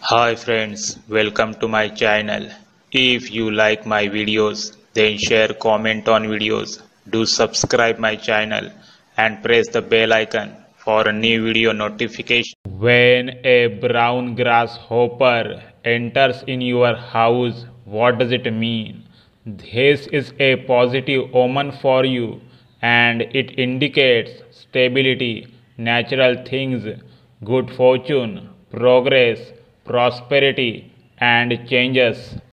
Hi friends, welcome to my channel. If you like my videos, then share, comment on videos. Do subscribe my channel and press the bell icon for a new video notification. When a brown grasshopper enters in your house, what does it mean? This is a positive omen for you and it indicates stability, natural things, good fortune, progress, prosperity, and changes.